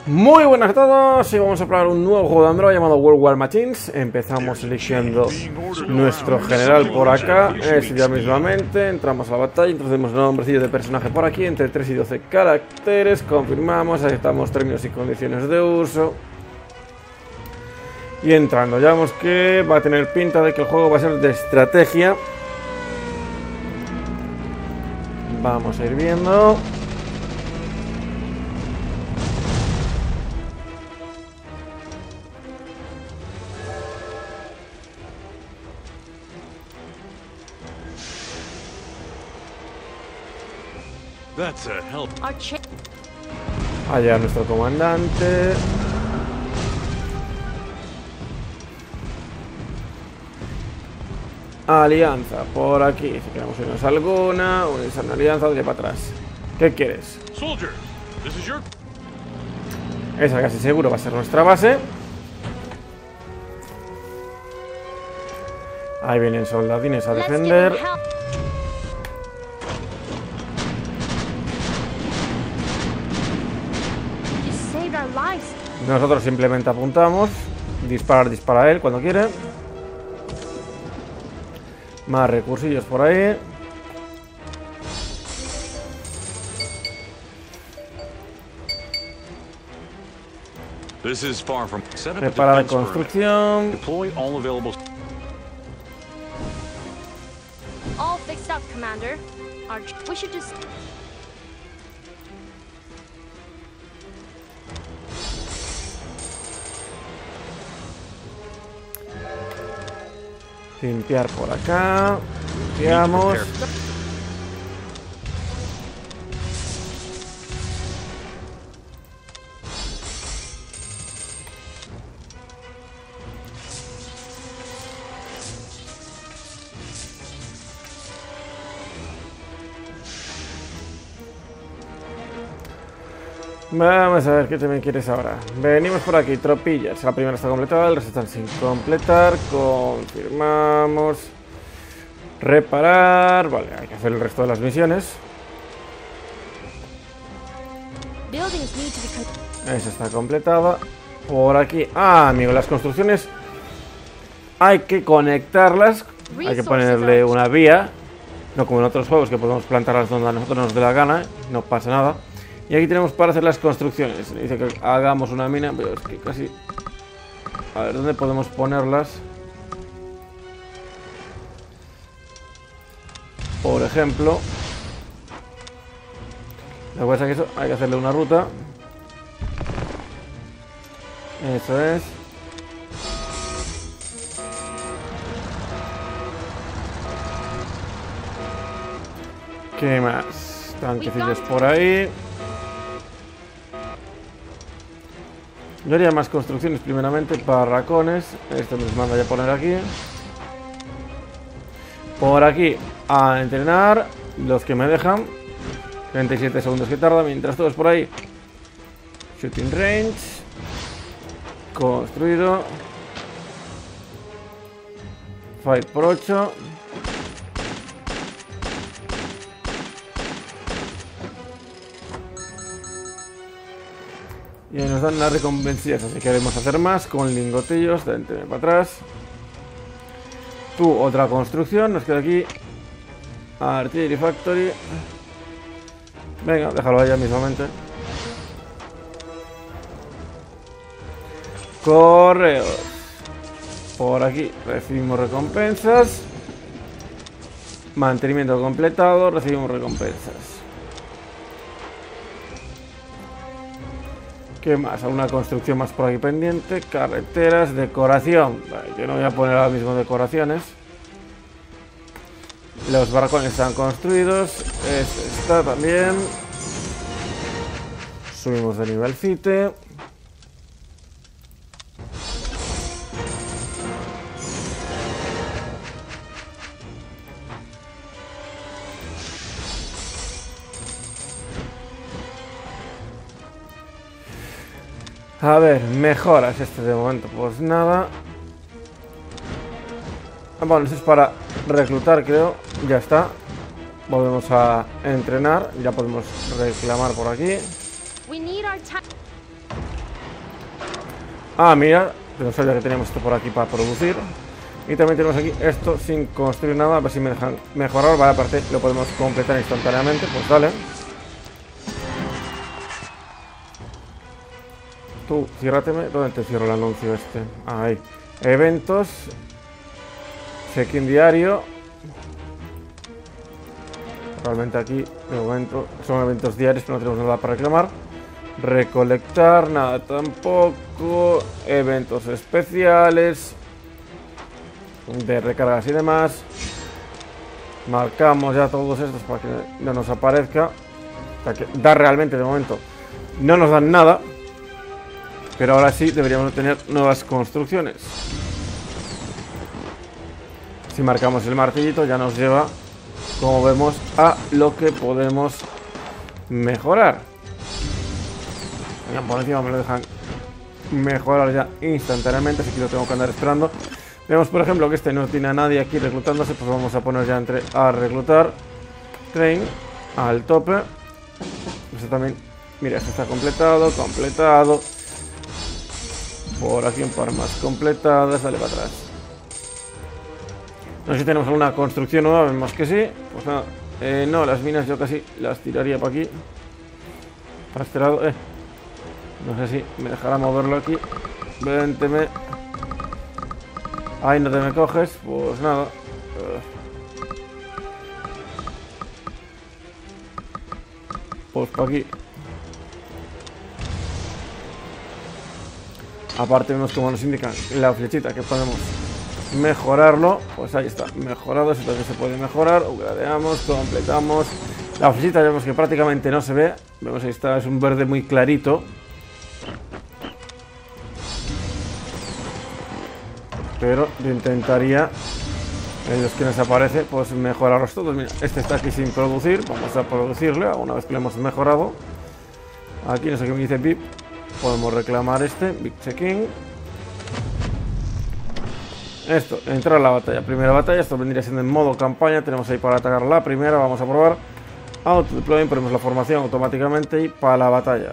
Muy buenas a todos y vamos a probar un nuevo juego de Android llamado World War Machines. Empezamos eligiendo nuestro general por acá, ya mismamente, entramos a la batalla, introducimos el nombrecillo de personaje por aquí, entre 3 y 12 caracteres, confirmamos, aceptamos términos y condiciones de uso. Y entrando, ya vemos que va a tener pinta de que el juego va a ser de estrategia. Vamos a ir viendo. Allá nuestro comandante. Alianza, por aquí. Si queremos irnos a alguna, unirse a una alianza, de para atrás. ¿Qué quieres? Esa casi seguro va a ser nuestra base. Ahí vienen soldadines a defender. Nosotros simplemente apuntamos. Dispara a él cuando quiere. Más recursillos por ahí. Prepara la construcción. Limpiar por acá. Limpiamos. Vamos a ver qué te me quieres ahora. Venimos por aquí, tropillas. La primera está completada, el resto están sin completar. Confirmamos. Reparar. Vale, hay que hacer el resto de las misiones. Esa está completada. Por aquí. Ah, amigo, las construcciones hay que conectarlas. Hay que ponerle una vía. No como en otros juegos que podemos plantarlas donde a nosotros nos dé la gana. No pasa nada. Y aquí tenemos para hacer las construcciones. Dice que hagamos una mina, pero es que casi... A ver, ¿dónde podemos ponerlas? Por ejemplo... Lo que pasa es que eso hay que hacerle una ruta. Eso es. ¿Qué más? Tanquecillos por ahí. Yo haría más construcciones primeramente, barracones. Esto nos manda ya a poner aquí. Por aquí a entrenar los que me dejan. 37 segundos que tarda, mientras todos por ahí. Shooting range. Construido. Fight por 8. Y nos dan las recompensas, así que queremos hacer más con lingotillos, vente para atrás. Tú, otra construcción, nos queda aquí Artillery Factory. Venga, déjalo allá mismamente. Correos. Por aquí recibimos recompensas. Mantenimiento completado, recibimos recompensas. ¿Qué más? Una construcción más por aquí pendiente. Carreteras, decoración. Vale, yo no voy a poner ahora mismo decoraciones. Los barracones están construidos. Este está también. Subimos de nivelcite. A ver, mejoras este de momento, pues nada. Bueno, eso es para reclutar, creo. Ya está. Volvemos a entrenar. Ya podemos reclamar por aquí. Ah, mira, no sabía que teníamos esto por aquí para producir. Y también tenemos aquí esto sin construir nada. A ver si me dejan mejorar. Vale, aparte lo podemos completar instantáneamente. Pues dale. Tú, ciérrateme. ¿Dónde te cierro el anuncio este? Ahí. Eventos. Check-in diario. Realmente aquí, de momento, son eventos diarios, pero no tenemos nada para reclamar. Recolectar, nada tampoco. Eventos especiales de recargas y demás. Marcamos ya todos estos para que no nos aparezca. Para que da realmente de momento no nos dan nada. Pero ahora sí deberíamos tener nuevas construcciones. Si marcamos el martillito ya nos lleva, como vemos, a lo que podemos mejorar. Por encima me lo dejan mejorar ya instantáneamente, así que lo tengo que andar esperando. Vemos, por ejemplo, que este no tiene a nadie aquí reclutándose, pues vamos a poner ya a reclutar. Train al tope. Este también, mira, este está completado. Por aquí un par más completadas, dale para atrás. No sé si tenemos alguna construcción nueva, vemos que sí. Pues nada, no, las minas yo casi las tiraría para aquí. Para este lado, no sé si me dejará moverlo aquí. Vénteme. Ahí no te me coges, pues nada. Pues para aquí. Aparte vemos como nos indican la flechita que podemos mejorarlo. Pues ahí está, mejorado. Eso también se puede mejorar. Upgradeamos, completamos. La flechita vemos que prácticamente no se ve. Vemos ahí está, es un verde muy clarito. Pero yo intentaría, ellos que nos aparece, pues mejorarlos todos. Mira, este está aquí sin producir. Vamos a producirle una vez que lo hemos mejorado. Aquí no sé qué me dice VIP. Podemos reclamar este, Big Check-in. Esto, entrar a la batalla. Primera batalla, esto vendría siendo en modo campaña. Tenemos ahí para atacar la primera, vamos a probar. Auto deploying, ponemos la formación automáticamente y para la batalla.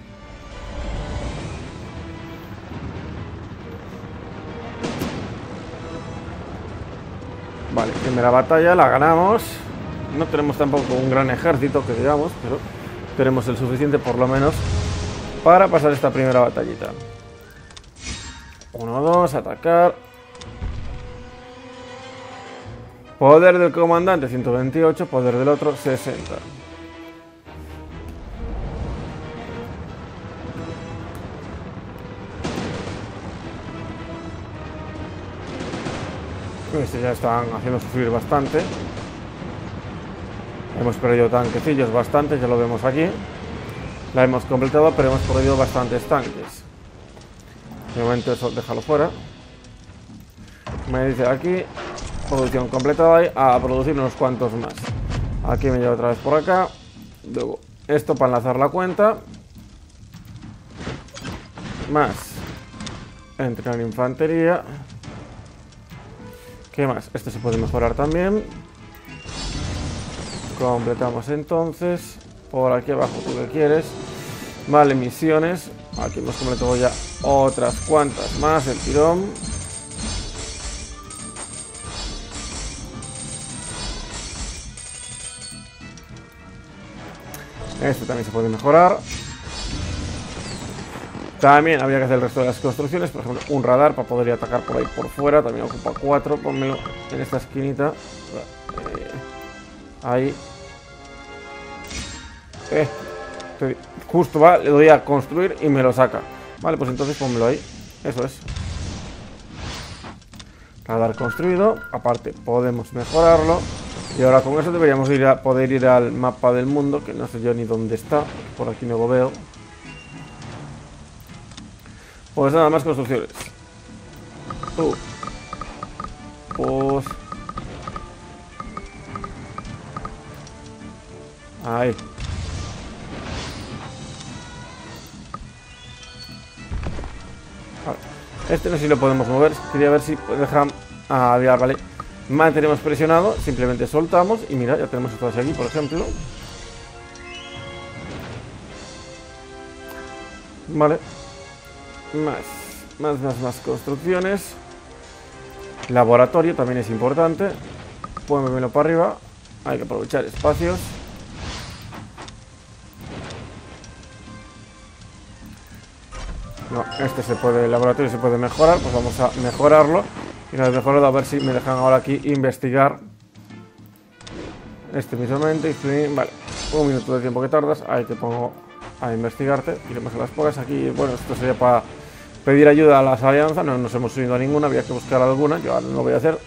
Vale, primera batalla, la ganamos. No tenemos tampoco un gran ejército, que digamos, pero tenemos el suficiente por lo menos para pasar esta primera batallita. 1, 2, atacar. Poder del comandante 128, poder del otro 60. Este ya están haciendo sufrir bastante. Hemos perdido tanquecillos bastante, ya lo vemos aquí. La hemos completado, pero hemos perdido bastantes tanques. De momento eso déjalo fuera. Me dice aquí, producción completada, y a producir unos cuantos más. Aquí me llevo otra vez por acá. Luego esto para enlazar la cuenta. Más entrenar infantería. ¿Qué más? Este se puede mejorar también. Completamos entonces. Por aquí abajo, ¿tú qué quieres? Vale, misiones. Aquí hemos completado ya otras cuantas más. El tirón. Este también se puede mejorar. También habría que hacer el resto de las construcciones. Por ejemplo, un radar para poder atacar por ahí por fuera. También ocupa 4. Pónmelo en esta esquinita. Ahí. Justo va, le doy a construir y me lo saca. Vale, pues entonces pónmelo ahí. Eso es. Radar construido. Aparte, podemos mejorarlo. Y ahora con eso deberíamos poder ir al mapa del mundo, que no sé yo ni dónde está. Por aquí no lo veo. Pues nada más construcciones. Pues... ahí. Vale. Este no sé si lo podemos mover. Quería ver si dejan... ah, ya, vale. Mantenemos presionado. Simplemente soltamos. Y mira, ya tenemos esto hacia aquí, por ejemplo. Vale. Más. Más construcciones. Laboratorio también es importante. Pónmelo para arriba. Hay que aprovechar espacios. No, este se puede, el laboratorio se puede mejorar. Pues vamos a mejorarlo. Y una vez mejorado, a ver si me dejan ahora aquí investigar. Este mismamente. Vale, 1 minuto de tiempo que tardas. Ahí te pongo a investigarte. Iremos a las pocas. Aquí, bueno, esto sería para pedir ayuda a las alianzas. No nos hemos subido a ninguna. Había que buscar alguna. Yo ahora no lo voy a hacer.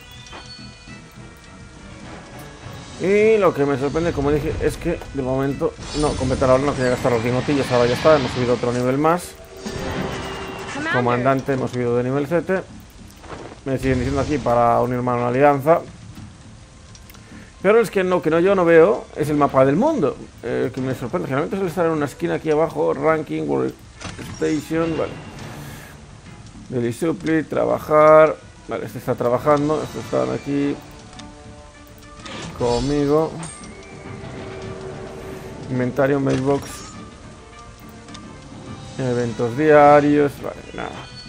Y lo que me sorprende, como dije, es que de momento no completar ahora, no quería gastar los lingotillos. Ahora ya está, hemos subido otro nivel más. Comandante, hemos subido de nivel 7. Me siguen diciendo aquí para unirme a una alianza. Pero es que no, yo no veo es el mapa del mundo. Que me sorprende, generalmente suele estar en una esquina aquí abajo. Ranking, World Station, vale. Daily Supply, trabajar. Vale, este está trabajando, estos están aquí conmigo. Inventario, mailbox. Eventos diarios. Vale, nada.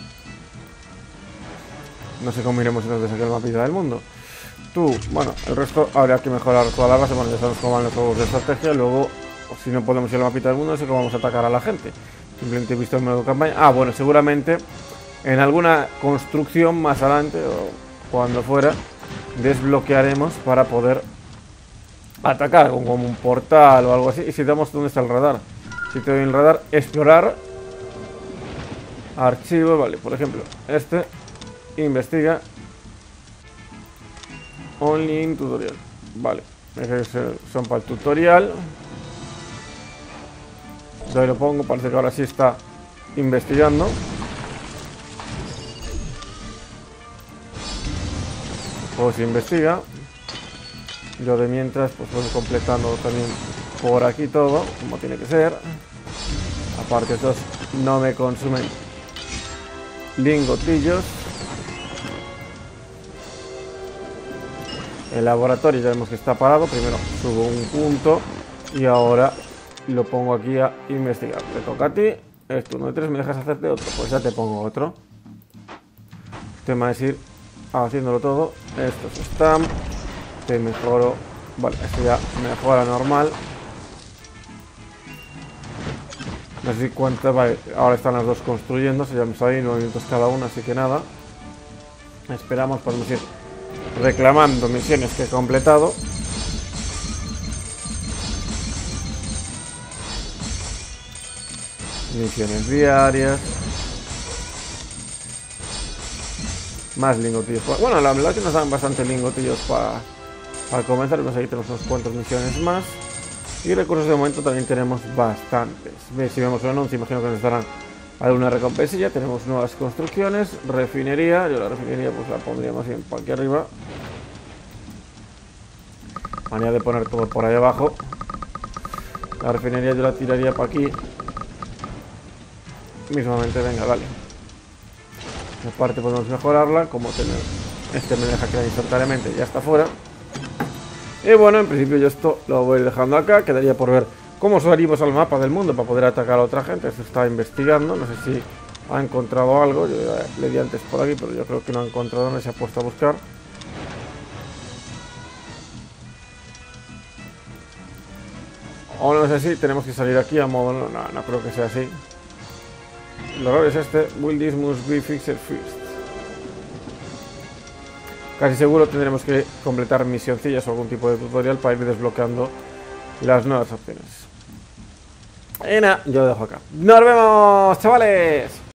No sé cómo iremos entonces aquí el mapita del mundo. Tú, bueno, el resto habría que mejorar toda la base. Bueno, ya sabemos cómo van los juegos de estrategia. Luego, si no podemos ir al mapita del mundo, no sé cómo vamos a atacar a la gente. Simplemente he visto el modo de campaña. Ah, bueno, seguramente en alguna construcción más adelante o cuando fuera desbloquearemos para poder atacar como un portal o algo así. Y si damos dónde está el radar. Si te doy el radar, explorar. Archivo, vale, por ejemplo, este investiga. Only in tutorial. Vale, son para el tutorial. Yo ahí lo pongo, parece que ahora sí está investigando. Pues investiga. Yo de mientras pues voy completando también por aquí todo, como tiene que ser. Aparte estos no me consumen lingotillos. El laboratorio ya vemos que está parado. Primero subo un punto y ahora lo pongo aquí a investigar. Te toca a ti. Esto 1 de 3, me dejas hacerte otro. Pues ya te pongo otro. El tema es ir haciéndolo todo. Estos están. Te mejoro. Vale, esto ya mejora normal. No sé si cuánto. Vale, ahora están las dos construyendo. Se llaman ahí 9 minutos cada una, así que nada. Esperamos, podemos ir reclamando misiones que he completado. Misiones diarias. Más lingotillos. Bueno, la verdad que nos dan bastante lingotillos para comenzar. Pues aquí tenemos unos cuantos misiones más. Y recursos de momento también tenemos bastantes. Si vemos un anuncio, imagino que nos darán alguna recompensilla. Tenemos nuevas construcciones. Refinería. Yo la refinería pues la pondría más bien por aquí arriba. Manera de poner todo por ahí abajo. La refinería yo la tiraría para aquí. Mismamente, venga, dale. Aparte podemos mejorarla. Como tener este me deja crear instantáneamente. Ya está fuera. Y bueno, en principio yo esto lo voy dejando acá. Quedaría por ver cómo salimos al mapa del mundo para poder atacar a otra gente. Esto está investigando. No sé si ha encontrado algo. Yo le di antes por aquí, pero yo creo que no ha encontrado. No se ha puesto a buscar. O no sé si tenemos que salir aquí a modo... No creo que sea así. El error es este. Will this must be fixed first. Casi seguro tendremos que completar misioncillas o algún tipo de tutorial para ir desbloqueando las nuevas opciones. Y nada, yo lo dejo acá. ¡Nos vemos, chavales!